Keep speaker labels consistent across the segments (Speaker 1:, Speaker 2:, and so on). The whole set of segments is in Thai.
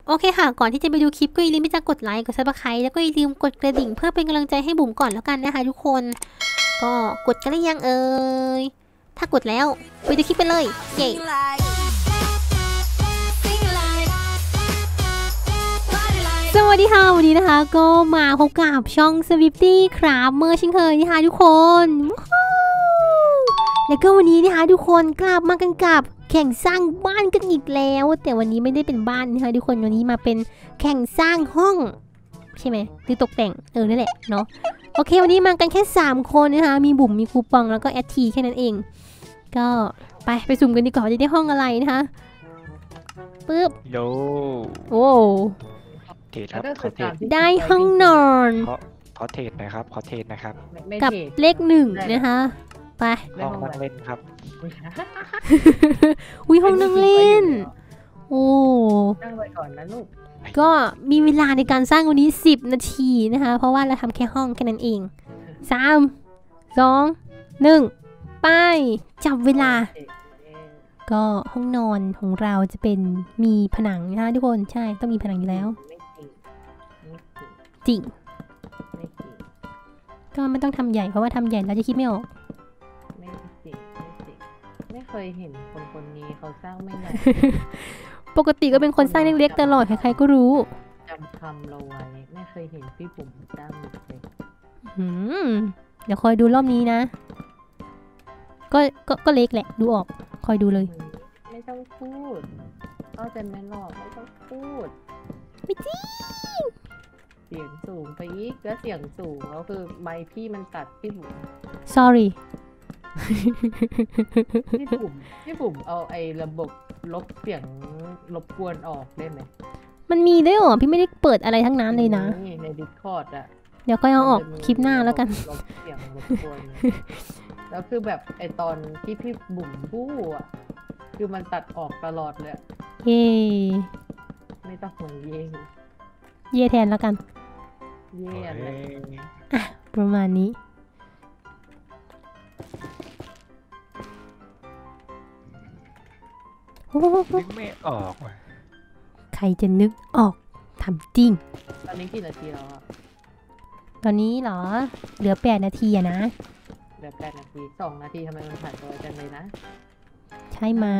Speaker 1: โอเคค่ะก่อนที่จะไปดูคลิปก็อย่าลืมที่จะกดไลค์กดซับสไครต์แล้วก็อย่าลืมกดกระดิ่งเพื่อเป็นกำลังใจให้บุ๋มก่อนแล้วกันนะคะทุกคนก็กดกันหรือยังถ้ากดแล้วไปดูคลิปไปเลยเย้สวัสดีค่ะวันนี้นะคะก็มาพบกับช่อง Swifty ครับเมื่อเช่นเคยนะคะทุกคนแล้วก็วันนี้นะคะทุกคนกลับมากันกับแข่งสร้างบ้านกันอีกแล้วแต่วันนี้ไม่ได้เป็นบ้านนะคะทุกคนวันนี้มาเป็นแข่งสร้างห้องใช่ไหมหรือตกแต่งนั่นแหละเนาะโอเควันนี้มากันแค่3คนนะคะมีบุ๋มมีคูปองแล้วก็แอดทีแค่นั้นเองก็ไปสุ่มกันดีกว่าจะได้ห้องอะไรนะคะปึ๊บ
Speaker 2: โย
Speaker 1: โอ้
Speaker 2: เทรดครับขอเทรด
Speaker 1: ได้ห้องนอน
Speaker 2: ขอเทรดนะครับขอเทรดนะครับ
Speaker 1: กับเลข1นะคะไป
Speaker 2: ห้องนั่งเล่นครับ
Speaker 1: อุ้ยห้องนั่งเล่นโอ้
Speaker 3: นั่งไว้ก่อนนะลูก
Speaker 1: ก็มีเวลาในการสร้างวันนี้10 นาทีนะคะเพราะว่าเราทำแค่ห้องแค่นั้นเอง3 2 1ไปจับเวลาก็ห้องนอนของเราจะเป็นมีผนังนะคะทุกคนใช่ต้องมีผนังอยู่แล้วจริงก็ไม่ต้องทำใหญ่เพราะว่าทำใหญ่เราจะคิดไม่ออก
Speaker 3: ไม่เคยเห็นคนนี้เขาสร้างไม่ใหญ่
Speaker 1: ปกติก็เป็นคนสร้างเล็กๆตลอดใครๆก็รู้
Speaker 3: จำคำเราไว้ไม่เคยเห็นพี่ปุ๋มสร้างเลย
Speaker 1: เดี๋ยวคอยดูรอบนี้นะก็เล็กแหละดูออกคอยดูเลย
Speaker 3: ไม่ต้องพูดเอาแต่ไม่หลอกไม่ต้องพูด
Speaker 1: ไม่จริง
Speaker 3: เสียงสูงไปอีกแล้วเสียงสูงแล้วคือไมค์พี่มันตัดพี่บุ๋ม
Speaker 1: sorry
Speaker 3: พี่บุ๋มเอาไอ้ระบบลบเสียงรบกวนออกได้ไหม
Speaker 1: มันมีด้วยเหรอพี่ไม่ได้เปิดอะไรทั้งนั้นเลยนะ
Speaker 3: ใน Discord อะ
Speaker 1: เดี๋ยวก็เอาออกคลิปหน้าแล้วกัน
Speaker 3: ลบเสียงรบกวนแล้วคือแบบไอ้ตอนที่พี่บุ๋มพูดอะคือมันตัดออกตลอดเลย
Speaker 1: เย่
Speaker 3: ไม่ต้องห่วง
Speaker 1: เย่แทนแล้วกัน
Speaker 3: เย่อะไร
Speaker 1: ประมาณนี้
Speaker 2: นึกไม่ออกว่ะ
Speaker 1: ใครจะนึกออกทำจริง
Speaker 3: ตอนนี้กี่นาทีแล้วอะ
Speaker 1: ตอนนี้เหรอเหลือ8 นาทีอะนะ
Speaker 3: เหลือ8 นาที2 นาทีทำไมมันผ่านไปจังเลยนะ
Speaker 1: ใช่ไหม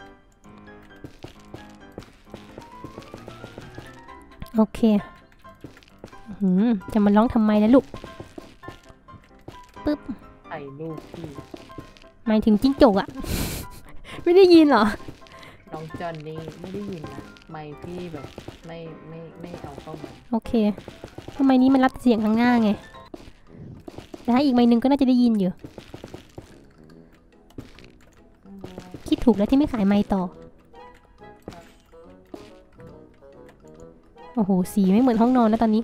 Speaker 1: โอเคจะมาร้องทำไมนะลูกปึ๊บ
Speaker 3: ใส่ลูกพี่
Speaker 1: หมายถึงจิ้งจกอะ ไม่ได้ยินเหรอ
Speaker 3: น้องจอนนี่ไม่ได้ยินนะไมค์พี่แบบไม่เอาเข้ามา
Speaker 1: โอเคทำไมนี้มันรับเสียงข้างหน้าไงแต่ถ้าอีกไมค์นึงก็น่าจะได้ยินอยู่คิดถูกแล้วที่ไม่ขายไมค์ต่อโอ้โหสีไม่เหมือนห้องนอนแล้วตอนนี้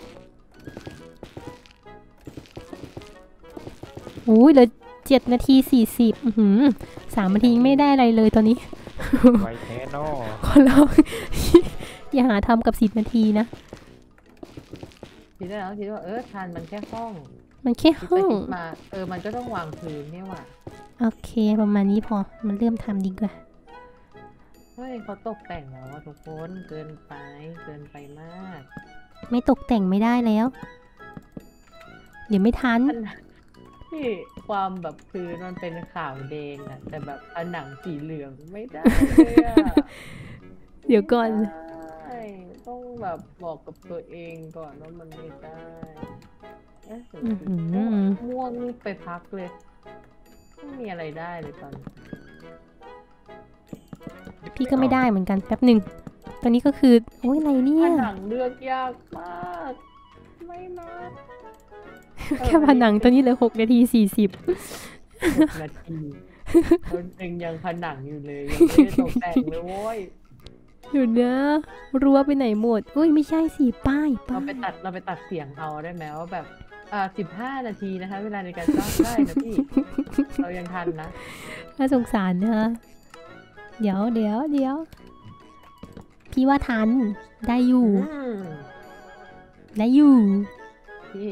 Speaker 1: โอ้ยเหลือ7 นาที 403 นาทียังไม่ได้อะไรเลยตอนนี้
Speaker 2: ไวแท้นอ
Speaker 1: ขอร้องอย่าหาทำกับ10 นาทีนะ
Speaker 3: คิดได้แล้วคิดว่าทานมันแค่ห้อง
Speaker 1: มันแค่ห้อง
Speaker 3: มามันก็ต้องวางพื้นนี่หว่า
Speaker 1: โอเคประมาณนี้พอมันเริ่มทำดีกว่า
Speaker 3: เฮ้ยเขาตกแต่งแล้วทุกคนเกินไปมาก
Speaker 1: ไม่ตกแต่งไม่ได้แล้วเดี๋ยวไม่ทัน
Speaker 3: ที่ความแบบพื้นมันเป็นขาวแดงอะแต่แบบผนังสีเหลืองไม่ได้เลยอะ
Speaker 1: เดี๋ยวก่อน
Speaker 3: ต้องแบบบอกกับตัวเองก่อนว่ามันไม่ได้ม่วงนี่ไปพักเลยไม่มีอะไรได้เลยตอน
Speaker 1: พี่ก็ไม่ได้เหมือนกันแป๊บหนึ่งตอนนี้ก็คือโอ้ยอะไรเนี่ย
Speaker 3: ผนังเลือกยากมากไม่นะ
Speaker 1: แค่ผนังตัวนี้เลย6 นาที
Speaker 3: 40 นาทีคนเองยังผนังอยู่เลยยังไม่ได้ตกแต่งเลยโว้ย
Speaker 1: อยู่เนอะรั้วไปไหนหมดอุ้ยไม่ใช่สิป้าย
Speaker 3: เราไปตัดเสียงเอาได้ไหมว่าแบบ15 นาทีนะคะเวลาในการสร้างได้นะพี่เรายังทันนะ
Speaker 1: น่าสงสารนะเดี๋ยวพี่ว่าทันได้อยู่
Speaker 3: พี่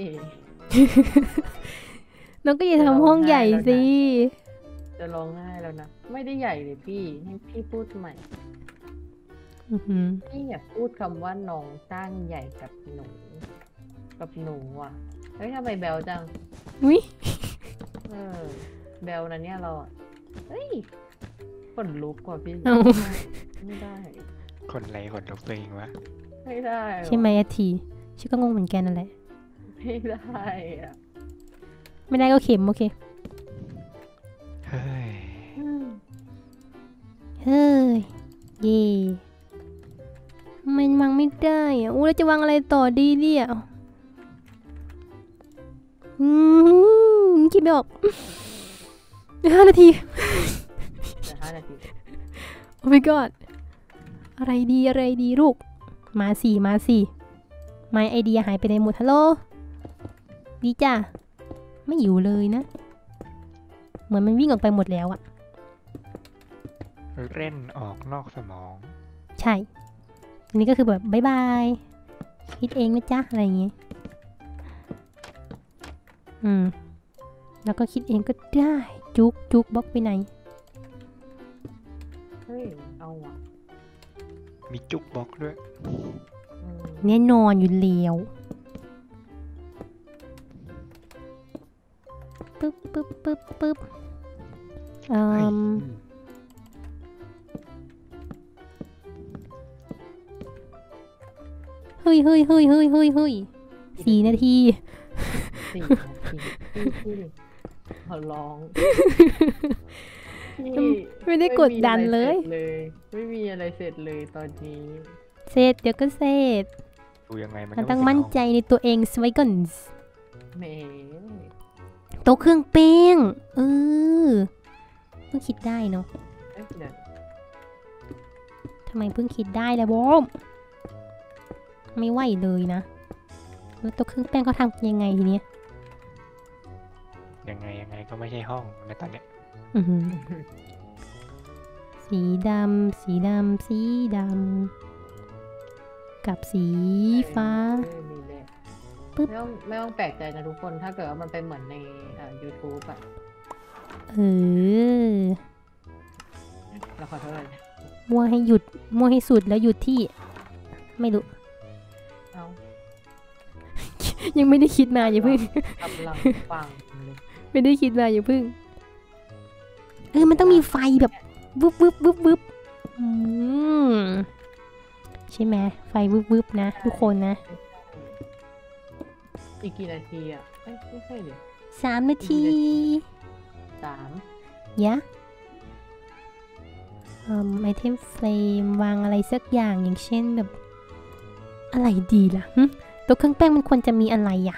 Speaker 1: น้องก็อย่าทำห้องใหญ่สิ
Speaker 3: จะร้องไห้แล้วนะไม่ได้ใหญ่เลยพี่ให้พี่พูดใหม่
Speaker 1: อือหือ
Speaker 3: พี่อยากพูดคำว่าน้องสร้างใหญ่กับหนูอ่ะเฮ้ยทำไมแบลจัง
Speaker 1: อุ้ย
Speaker 3: เออแบลนะเนี่ยเราอ่ะเฮ้ยขนลุกกว่าพี่
Speaker 1: เอา
Speaker 3: ไม่ได้
Speaker 2: คนไรคนลุกตัวเองวะ
Speaker 3: ไม่ได้ว่ะ
Speaker 1: ใช่ไหมอาทีฉันก็งงเหมือนกันนั่นแหละ
Speaker 3: ไม่ได้อ่ะ
Speaker 1: ไม่ได้ก็เข็มโอเค
Speaker 2: เฮ้ย
Speaker 3: อืม
Speaker 1: เฮ้ย เย่มันวางไม่ได้อะอู้แล้วจะวางอะไรต่อดีเนี่ยคิดไม่ออก5 นาที
Speaker 3: เดี๋ยว5 นาที
Speaker 1: โอ้ my god อะไรดีอะไรดีลูก มาสี่ไม่ไอเดียหายไปในหมดฮัลโหลดีจ้ะไม่อยู่เลยนะ เหมือนมันวิ่งออกไปหมดแล้วอะ
Speaker 2: เล่นออกนอกสมอง
Speaker 1: ใช่ อันนี้ก็คือแบบบายบาย คิดเองนะจ๊ะ อะไรอย่างงี้ แล้วก็คิดเองก็ได้ จุกบล็อกไปไหน
Speaker 3: เฮ้ยเอาอ่ะ
Speaker 2: มีจุกบล็อกด้วย
Speaker 3: อืม
Speaker 1: แน่นอนอยู่แล้วปึ๊บเฮ้ย4 นาที
Speaker 3: 4 นาทีพี่ขอร้องพี่
Speaker 1: ไม่ได้กดดันเลย
Speaker 3: ไม่มีอะไรเสร็จเลยตอนนี้
Speaker 1: เสร็จเดี๋ยวก็เสร็จ
Speaker 2: ดูยังไงมัน
Speaker 1: มันต้องมั่นใจในตัวเองสไว้ก่อน
Speaker 3: แหม
Speaker 1: โต๊ะเครื่องแป้งเพิ่งคิดได้เนาะ
Speaker 3: เอ้ยเดี๋ยว
Speaker 1: ทำไมเพิ่งคิดได้ล่ะบอมไม่ไหวเลยนะแล้วโต๊ะเครื่องแป้งเขาทำยังไงทีเนี้ย
Speaker 2: ยังไงก็ไม่ใช่ห้องในตอนเนี้ย
Speaker 1: อื้อหือสีดำกับสีฟ้า
Speaker 3: นี่แหละ
Speaker 1: ปึ๊บ
Speaker 3: ไม่ต้องแปลกใจนะทุกคนถ้าเกิดว่ามันเป็นเหมือนในYouTube อะ เราขอโทษเลย
Speaker 1: มั่วให้หยุดมั่วให้สุดแล้วหยุดที่ ไม่รู้
Speaker 3: เอา
Speaker 1: ยังไม่ได้คิดมาอย่าเพิ่ง
Speaker 3: กำลังฟังเลย
Speaker 1: ไม่ได้คิดมาอย่าเพิ่งมันต้องมีไฟแบบวึบใช่ไหมไฟวึบนะทุกคนนะ
Speaker 3: อีกกี่นาทีอะเอ้ยไม่ใช่ดิ
Speaker 1: 3 นาที
Speaker 3: 3
Speaker 1: ยะไอเทมเฟรมวางอะไรสักอย่างอย่างเช่นแบบอะไรดีล่ะตัวเครื่องแป้งมันควรจะมีอะไรอ่ะ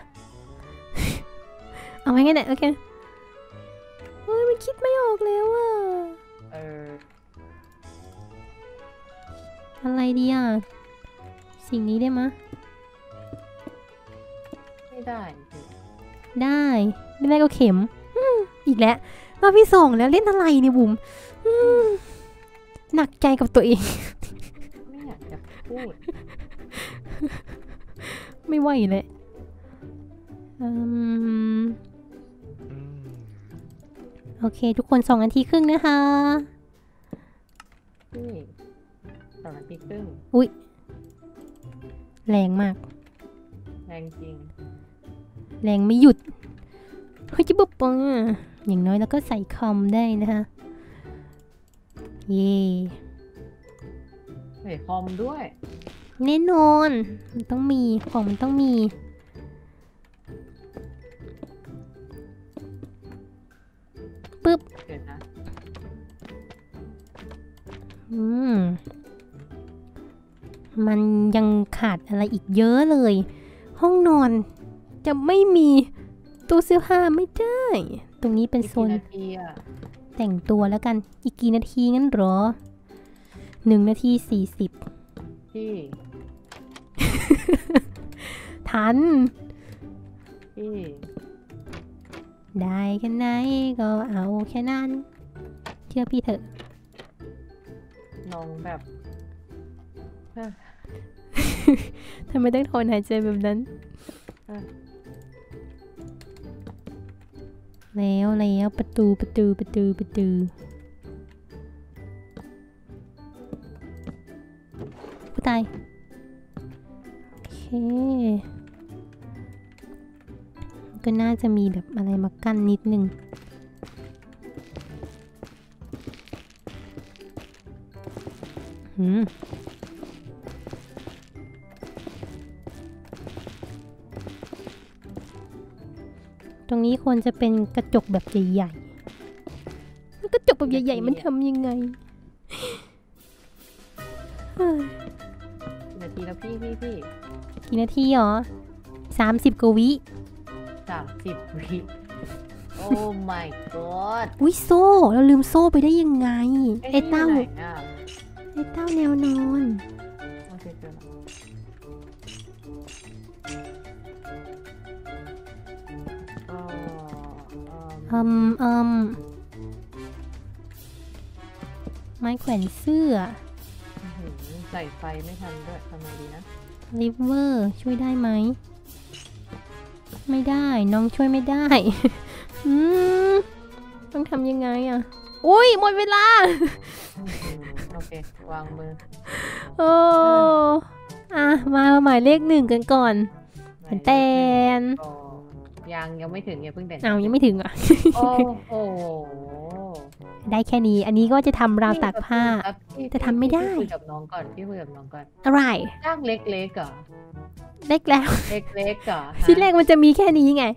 Speaker 1: เอาไว้งั้นแหละโอเคมันคิดไม่ออกแล้วอ่ะ
Speaker 3: เออ
Speaker 1: อะไรดีอ่ะสิ่งนี้ได้มะ
Speaker 3: ไม่ได้สิ
Speaker 1: ได้ไม่ได้ก็เข็มอีกแล้วรอบที่2แล้วเล่นอะไรเนี่ยบุ๋มหนักใจกับตัวเอง
Speaker 3: ไม่อยากจะพูด
Speaker 1: ไม่ไหวเลยโอเคทุกคน2 นาทีครึ่งนะคะ
Speaker 3: นี่2 นาทีครึ่ง
Speaker 1: แรงมาก
Speaker 3: แรงจริง
Speaker 1: แรงไม่หยุดเฮ้ยจิบปะอย่างน้อยแล้วก็ใส่คอมได้นะคะเย่
Speaker 3: ใส่คอมด้วย
Speaker 1: แน่นอนมันต้องมีของมันต้องมีปึ๊บ
Speaker 3: เดี๋ยวนะ
Speaker 1: มันยังขาดอะไรอีกเยอะเลย ห้องนอนจะไม่มีตู้เสื้อผ้าไม่ได้ ตรงนี้เป็น
Speaker 3: อีก
Speaker 1: โซ
Speaker 3: กี่
Speaker 1: น
Speaker 3: นาทีอะ
Speaker 1: แต่งตัวแล้วกัน อีกกี่นาทีงั้นเหรอ1 นาที 40
Speaker 3: พี่
Speaker 1: ทัน
Speaker 3: พี่
Speaker 1: ได้แค่ไหนก็เอาแค่นั้น เชื่อพี่เถอะ
Speaker 3: น้องแบบ
Speaker 1: ทำไมต้องทนหายใจแบบนั้น แล้วประตูโอเคก็น่าจะมีแบบอะไรมากั้นนิดนึงตรงนี้ควรจะเป็นกระจกแบบใหญ่ๆกระจกแบบใหญ่ๆมันทำยังไง
Speaker 3: นาทีแล้วพี่
Speaker 1: กี่นาทีหรอ30 กว่าวิ
Speaker 3: 30 วิโอ้ my god
Speaker 1: อุ้ยโซ่เราลืมโซ่ไปได้ยังไงไอ้เต้า
Speaker 3: ไหนอะ
Speaker 1: แนวนอน
Speaker 3: โอเคเจอแล้ว
Speaker 1: ไม้แขวนเสื้อ
Speaker 3: ใส่ไฟไม่ทันด้วยทำไงดีนะ
Speaker 1: ลิเวอร์ช่วยได้ไหมไม่ได้น้องช่วยไม่ได้ ต้องทำยังไงอ่ะอุ้ยหมดเวลา
Speaker 3: โอเควางมือ
Speaker 1: โอ้มาหมายเลข 1กันก่อนแตน
Speaker 3: ยังไม่ถึงเพิ่งแต่ง
Speaker 1: ยังไม่ถึงอ่ะ
Speaker 3: โอ้โห
Speaker 1: ได้แค่นี้อันนี้ก็จะทำราวตากผ้าจะทำไม่ได้
Speaker 3: คุยกับน้องก่อน
Speaker 1: อะไร
Speaker 3: ร่างเล็กๆเหรอ
Speaker 1: เล็กแล้ว
Speaker 3: เล็กเหรอ
Speaker 1: ชิ้นแรกมันจะมีแค่นี้ไง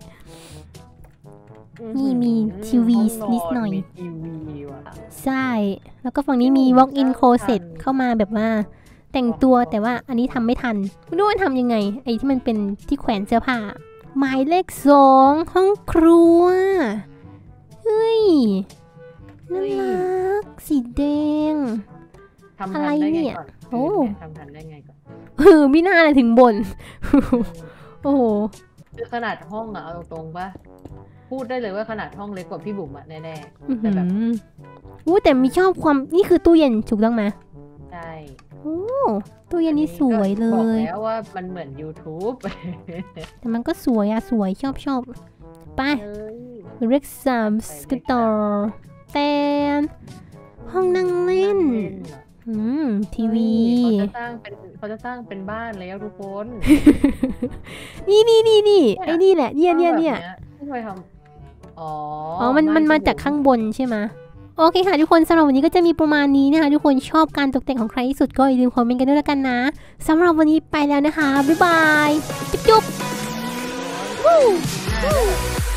Speaker 1: นี่มีทีวีนิดหน่อยใช่แล้วก็ฝั่งนี้มี walk in closet เข้ามาแบบว่าแต่งตัวแต่ว่าอันนี้ทำไม่ทันไม่รู้ว่าทำยังไงไอ้ที่มันเป็นที่แขวนเสื้อผ้าหมายเลข 2ห้องครัวเฮ้ยน่ารักสีแดงอะไรเนี่ยโอ้
Speaker 3: ทำทันได้ไงก่อน
Speaker 1: ไม่น่าเลยถึงบนโอ้โห
Speaker 3: คือขนาดห้องอะเอาตรงๆป่ะพูดได้เลยว่าขนาดห้องเล็กกว่าพี่บุ๋มอะแน่ๆแต่แบบ
Speaker 1: แต่มีชอบความนี่คือตู้เย็นถูกต้องไหม
Speaker 3: ใช่
Speaker 1: โอ้ตู้เย็นนี่สวยเลย
Speaker 3: บอกแล้วว่ามันเหมือน YouTube
Speaker 1: แต่มันก็สวยสวยชอบไปเร็กซัมสกตอร์แตนห้องนั่งเล่นทีวี
Speaker 3: เขาจะสร้างเป็นบ้านแล้วทุกคน
Speaker 1: นี่ไอ้นี่แหละเนี่ย
Speaker 3: ที่เคยทำ
Speaker 1: มันมาจากข้างบนใช่ไหมโอเคค่ะทุกคนสำหรับวันนี้ก็จะมีประมาณนี้นะคะทุกคนชอบการตกแต่งของใครที่สุดก็อย่าลืมคอมเมนต์กันด้วยแล้วกันนะสำหรับวันนี้ไปแล้วนะคะบ๊ายบายจุ๊บ